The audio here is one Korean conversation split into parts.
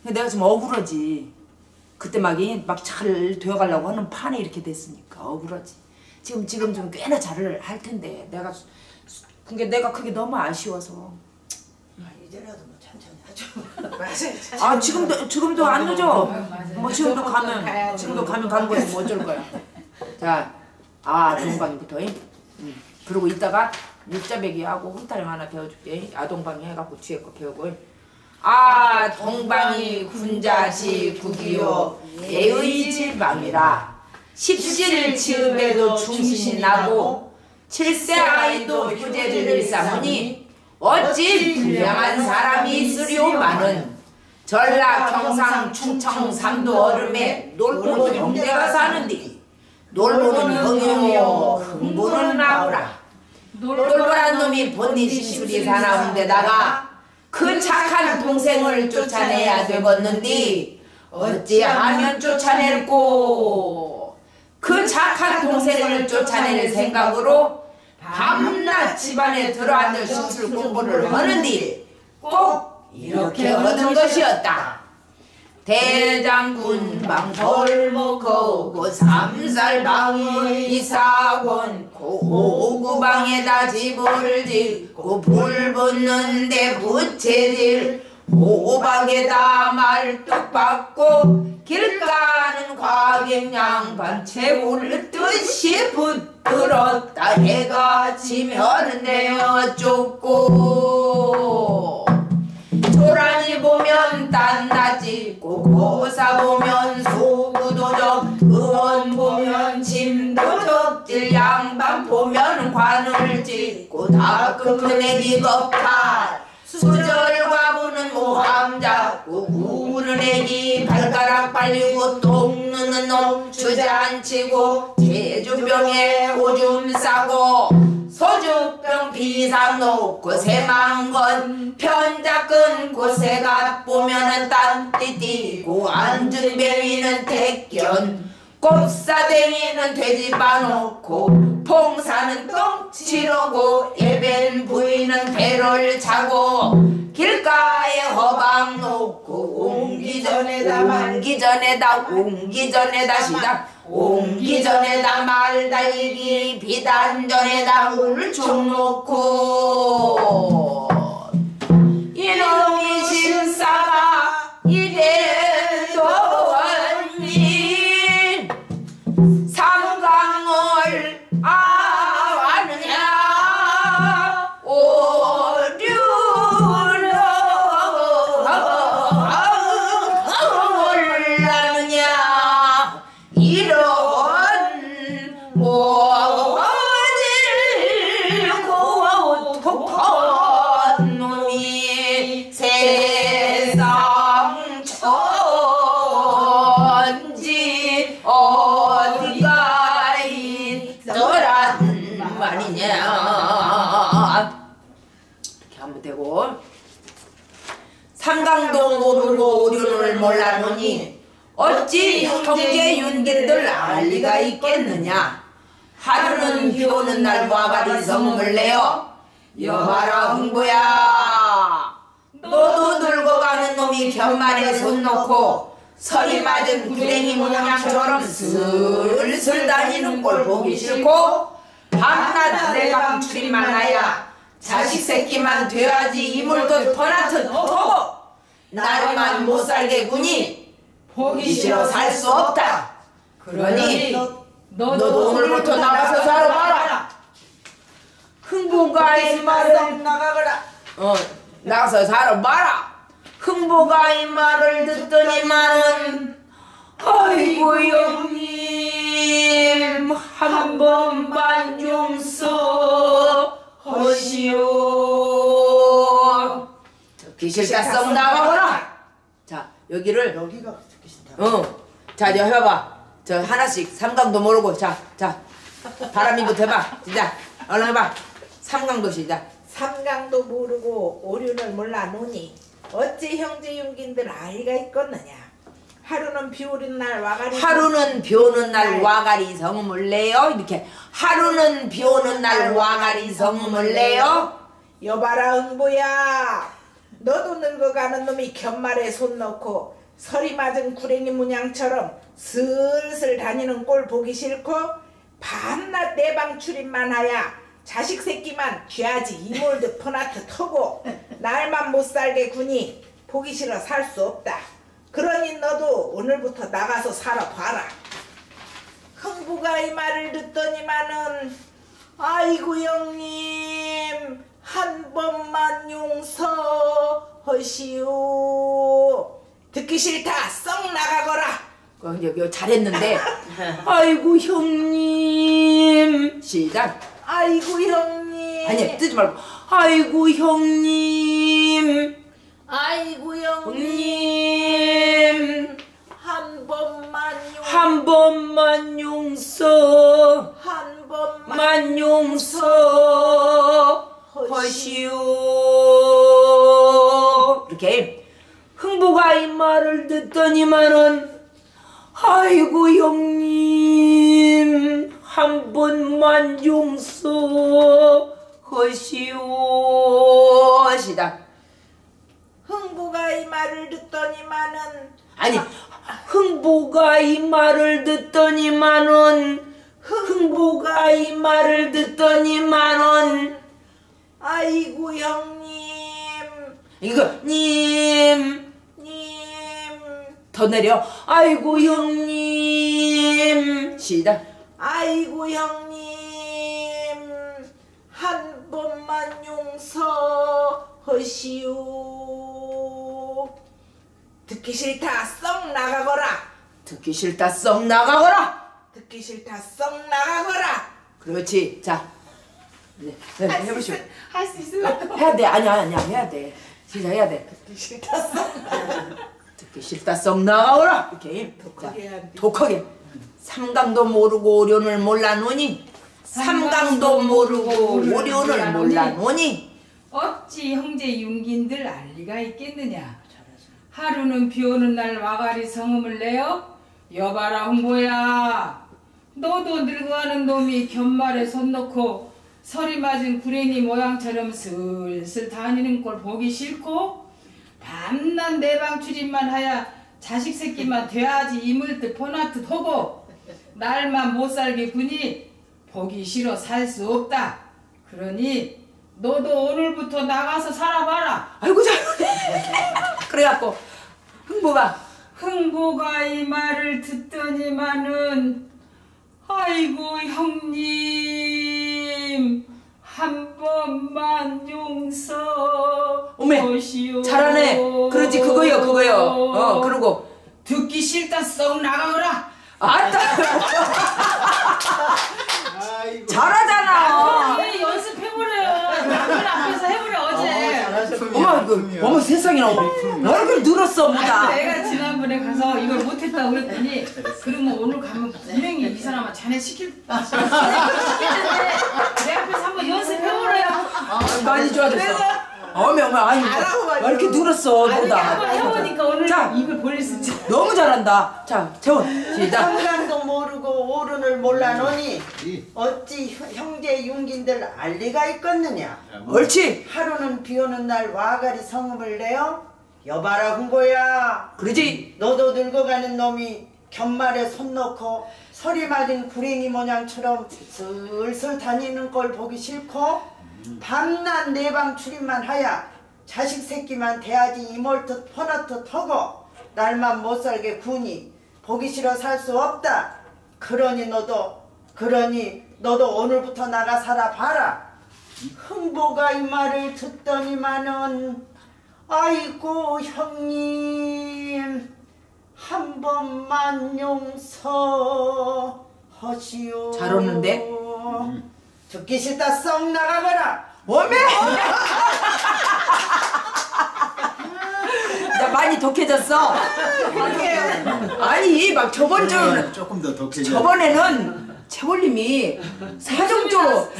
내가 지금 억울하지. 그때 막 잘 되어가려고 하는 판에 이렇게 됐으니까 억울하지. 지금 좀 꽤나 잘을 할 텐데 내가 그게 너무 아쉬워서. 이제라도 뭐 천천히 하죠. 아 지금도 안 늦어. 뭐 지금도 가면 간 거지 뭐 어쩔 거야. 자, 아동방부터. 그리고 이따가 육자배기 하고 흥타령 하나 배워줄게. 아동방이 해갖고 뒤에 거 배우고. 동방이 군자지 국이요 예의 지방이라. 십시를 지음에도 충신이 나고 7세 아이도 휴재를 일삼으니 어찌 불량한 사람이 있으리오마는. 전라 경상 충청 삼도 얼음에 놀고 형제가 사는디 놀보는 흥이요 흥보는 나오라. 놀보란 놈이 본인 신술이 사나운데다가 그 착한 동생을 쫓아내야 되겠는디 어찌하면 쫓아낼꼬. 그 착한 동생을 쫓아낼 생각으로 밤낮 집안에 들어앉아 신술 공부를 하는디 꼭 이렇게 얻은 것이었다. 대장군 방골목 거고 삼살방이 이사곤 고구방에다 집을 짓고 불 붙는데 부채질 호박에다 말뚝 받고 길 가는 과객양반 채울 듯이 붙들었다. 해가 지면 내어 쫓고 조란이 보면 딴나찍고 고사 보면 소구도적 의원 보면 짐도적질 양반 보면 관을 찍고 다끝은 애기 겁탈 수절과 부는 모함 잡고 우는 애기 발가락 빨리고 똥 누는 놈 주저앉히고 제주병에 오줌 싸고 소주병 비상 놓고 새망건 편자 끊고 새가 보면은 딴띠 띠고 앉은 병이는 택견 곱사댕이는 돼지 봐놓고 봉사는 똥 치르고 예벤 부인은 배를 차고 길가에 허방 놓고 옹기 전에다 말 달리기 비단 전에다 물총 놓고 이놈이 신사가 이래도 언니 삼강을 아느냐 오류를 아느냐 이런 고독한 놈이 세상 천지 어디가 있더란 말이냐. 이렇게 하면 되고 삼강도 모르고 오륜을 몰라노니 어찌 형제 윤기들 알 리가 있겠느냐. 하루는 비오는 날 와가리 성을 내어 여봐라 흥보야 너도 늙어가는 놈이 견말에 손 놓고 서리 맞은 구랭이 모양처럼 슬슬 다니는 꼴 보기 싫고 밤낮 내방 출입만 하야 자식 새끼만 돼야지 이물도 퍼나듯 보고 나를만 못살게 구니 보기 싫어 살 수 없다. 그러니 너도 오늘부터 나가서 살아봐라. 흥보가 이 말을 나가거라. 나가서 살아봐라. 흥보가 이 말을 듣더니만은 아이고 형님 한 번만 용서 하시오. 귀실다 썩 나가거라. 자 여기를 여기가 듣기 싫다. 자 이제 해봐봐. 저 하나씩 삼강도 모르고 자 바람이부터 해봐. 진짜 얼른 해봐. 삼강도 시작. 삼강도 모르고 오륜을 몰라노니 어찌 형제 윤기들 아이가 있겠느냐. 하루는 비오는 날 와가리 성음을 내요. 이렇게 하루는 비오는 날 와가리 성음을 내요. 여봐라 흥보야 너도 늙어가는 놈이 견말에 손 넣고 서리 맞은 구랭이 문양처럼 슬슬 다니는 꼴 보기 싫고 밤낮 내 방 출입만 하야 자식 새끼만 귀하지 이몰드 퍼나트 터고 날만 못 살게 구니 보기 싫어 살 수 없다. 그러니 너도 오늘부터 나가서 살아봐라. 흥부가 이 말을 듣더니만은 아이고 형님 한 번만 용서하시오. 듣기 싫다 썩 나가거라. 여기 잘했는데 아이고 형님 시작. 아이고 형님. 아니 뜨지 말고 아이고 형님 아이고 형님 한 번만 한 번만 용서 한 번만 만 용서하시오. 이렇게 흥부가 이 말을 듣더니만은 아이고 형님 한 번만 용서하시오. 시작. 흥부가 이 말을 듣더니만은 아니 흥부가 이 말을 듣더니만은 흥부가 이 말을 듣더니만은 아이고 형님 이거 님 더 내려 아이고 형님 시작. 아이고 형님 한 번만 용서하시오. 듣기 싫다 썩 나가거라. 듣기 싫다 썩 나가거라. 듣기 싫다 썩 나가거라. 그렇지. 자 네, 해보시오. 할 수 있을까? 해야 돼. 아니야 해야 돼. 시작 해야 돼. 듣기 싫다 썩 듣기 싫다 썩 나가거라. 이렇게 독하게 해야 돼. 독하게. 삼강도 모르고 오륜을 몰라노니 삼강도 모르고 오륜을 몰라노니 어찌 형제 윤긴들 알리가 있겠느냐. 하루는 비오는 날 와가리 성음을 내어 여봐라 홍보야 너도 늙어가는 놈이 견말에 손 놓고 서리 맞은 구랭이 모양처럼 슬슬 다니는 꼴 보기 싫고 밤낮 내 방 출입만 하야 자식 새끼만 돼야지 이물듯 퍼나듯 하고 날만 못 살게 구니 보기 싫어 살 수 없다. 그러니 너도 오늘부터 나가서 살아봐라. 아이고 잘하네. 그래갖고 흥부가 이 말을 듣더니만은 아이고 형님 한 번만 용서하시오. 잘하네. 그렇지 그거요. 그러고 듣기 싫다 썩 나가거라. 아따 잘하잖아. 왜 연습해보래요. 남들 앞에서 해보래 어제. 어머 세상에나 얼굴 늘었어 뭐다. 내가 지난번에 가서 이걸 못했다고 그랬더니 그러면 오늘 가면 분명히 이 사람아 자네 시키는데 내 앞에서 한번 연습해보래요. 많이 좋아졌어. 어머 아니 왜 이렇게 늘었어 한번 뭐다. 해보니까 오늘 자. 이걸 벌릴 수 있지. 너무 잘한다. 자 재원 시작. 삼강도 모르고 오른을 몰라노니 어찌 형제 윤긴들 알리가 있겠느냐. 옳지. 하루는 비오는 날 와가리 성음을 내어 여봐라 흥보야 그러지. 너도 늙어가는 놈이 견말에 손 넣고 서리 맞은 구랭이 모양처럼 슬슬 다니는 걸 보기 싫고 밤낮 내 방 출입만 하야 자식 새끼만 돼야지 이몰듯 퍼나듯 하고 날만 못 살게 구니 보기 싫어 살 수 없다. 그러니 너도 오늘부터 나가 살아봐라. 흥보가 이 말을 듣더니만은 아이고 형님 한 번만 용서하시오. 잘 오는데? 듣기 싫다 썩 나가거라. 어메. 나 많이 독해졌어. 아니 막 저번주는 조금 더 독해져. 저번에는 채월님이 사정조로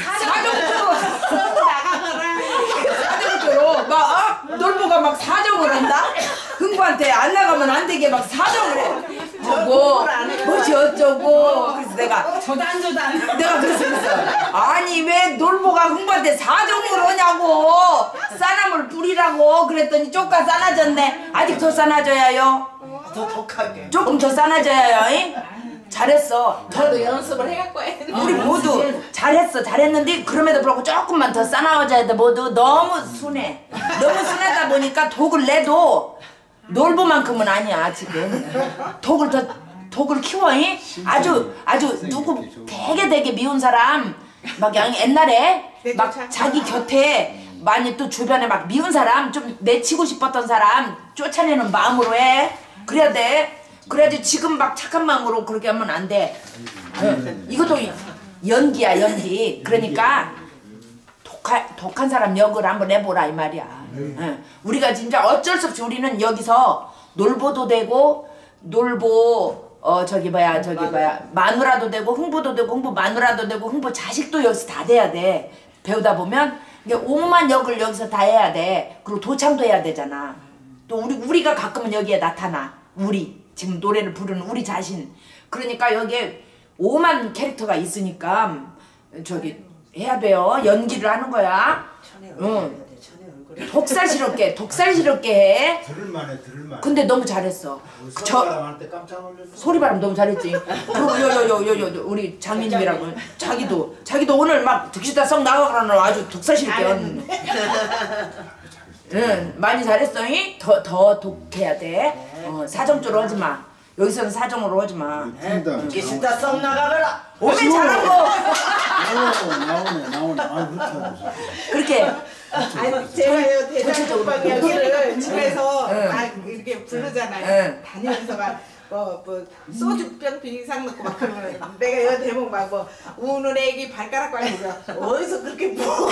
막 놀보가 막 사정을 한다. 흥부한테 안 나가면 안 되게 막 사정을 해. 뭐지 어쩌고. 그래서 내가 저단 내가 그래서 아니 왜 놀보가 흥부한테 사정을 하냐고. 싸남을 부리라고 그랬더니 쪼까 싸나졌네. 아직 더 싸나져야요. 더 독하게. 조금 더 싸놔줘야 잉? 잘했어. 저도 연습을 해갖고 했는데. 우리 모두 잘했어. 잘했는데 그럼에도 불구하고 조금만 더 싸놔줘야 돼. 모두 너무 순해. 너무 순하다 보니까 독을 내도 놀보만큼은 아니야 지금. 독을 키워. 잉? 아주 누구 되게 미운 사람 막 옛날에 막 자기 곁에 많이 또 주변에 막 미운 사람 좀 내치고 싶었던 사람 쫓아내는 마음으로 해. 그래야 돼. 그래야지 지금 막 착한 마음으로 그렇게 하면 안 돼. 이것도 연기야 연기. 그러니까 독한 사람 역을 한번 해보라 이 말이야. 우리가 진짜 어쩔 수 없이 우리는 여기서 놀보도 되고 마누라도 되고 흥부도 되고 흥부 마누라도 되고 흥부 자식도 여기서 다 돼야 돼. 배우다 보면 이게 오만 역을 여기서 다 해야 돼. 그리고 도창도 해야 되잖아. 또 우리가 가끔은 여기에 나타나. 우리 지금 노래를 부르는 우리 자신. 그러니까 여기에 오만 캐릭터가 있으니까 해야 돼요. 연기를 하는 거야. 응. 독살스럽게 해. 들을만해. 근데 너무 잘했어. 소리바람한테 깜짝 놀랐어. 소리바람 너무 잘했지. 그리고 우리 장인님이라고 자기도 오늘 막 득시다 썩 나가라는 아주 독살스럽게 했는데. 응, 많이 잘했어. 더 독해야 돼. 사정적으로 하지 마. 여기서는 사정으로 하지 마. 이게 진짜 썩 나가거라. 오면 잘하고. 나오네. 아, 그렇게 하고. 그렇게. 아니 제가요 대장국방 이야기를 집에서 응. 막 이렇게 부르잖아요. 응. 다니면서 막 소주병 이상 넣고 막 그러면 내가 이 대목 막 우는 애기 발가락 밟고 어디서 그렇게 뭐가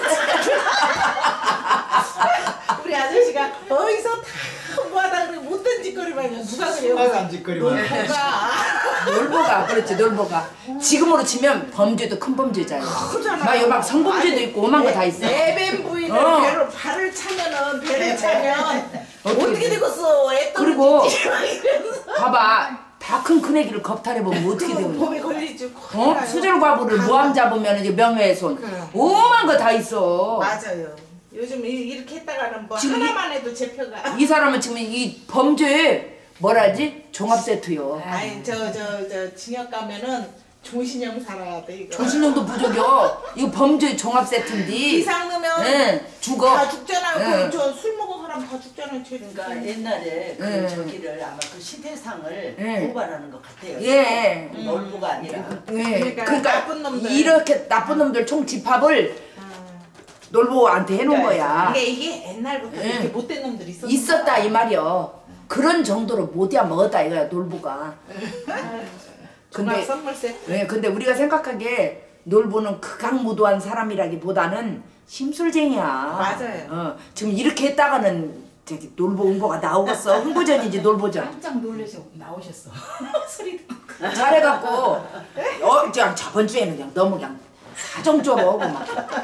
우리 아저씨가 어디서 다 뭐하다 그래 못된 짓거리만 누가 그래요? 심하게 짓거리만. 놀보가 그렇지. 놀보가 지금으로 치면 범죄도 큰 범죄잖아. 막 성범죄도 있고 오만 거 다 있어. 내뱀 부인을 발을 차면은 배를 차면 어떻게 되겠어? 그리고 봐봐. 다 큰 애기를 겁탈해보면 어떻게 되는 거야? 법에 걸리지. 수절과부를 모함 잡으면 이제 명예훼손. 오만 거 다 있어. 맞아요. 요즘 이렇게 했다가는 지금 하나만 해도 제표가. 이 사람은 지금 이 범죄 뭐라지? 종합세트요. 아니 저 징역 가면은 조신형 살아야 돼 이거. 조신형도 부족이요. 이거 범죄 종합세트인데. 이상 넣으면 응, 죽어. 다 죽잖아요. 응. 저 술 먹은 사람 다 죽잖아요. 그러니까 옛날에 응. 저기를 아마 그 시대상을 응. 고발하는 것 같아요. 예. 놀부가 아니라. 예. 그러니까 나쁜 놈들. 이렇게 나쁜 놈들 총 집합을 놀보한테 해놓은 거야. 이게 옛날부터 이렇게 못된 놈들이 있었다 이 말이요. 그런 정도로 못이야 먹었다 이거야 놀보가. 종합 선물 세트. 네, 근데 우리가 생각하기에 놀보는 극악무도한 사람이라기보다는 심술쟁이야. 맞아요. 지금 이렇게 했다가는 저기 놀보 응보가 나오겠어. 흥보전인지 놀보전. 깜짝 놀라서 나오셨어. 소리 듣고. 잘해갖고 그냥 저번 주에는 그냥 너무 그냥 사정적으로 하고 막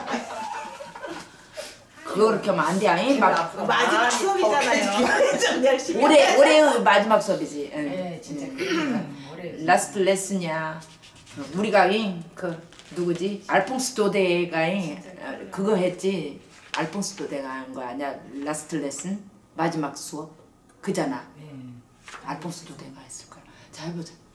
그렇게 하면 안 돼. 아니 막 마지막 수업이잖아요. 좀 열심히. 올해의 마지막 수업이지. 네, 진짜 오래. 라스트 레슨이야. 우리가 그 누구지? 알퐁스 도데가 그거 했지. 알퐁스 도데가 한 거 아니야? 라스트 레슨 마지막 수업 그잖아. 알퐁스 도데가 했을 거야. 자 해보자.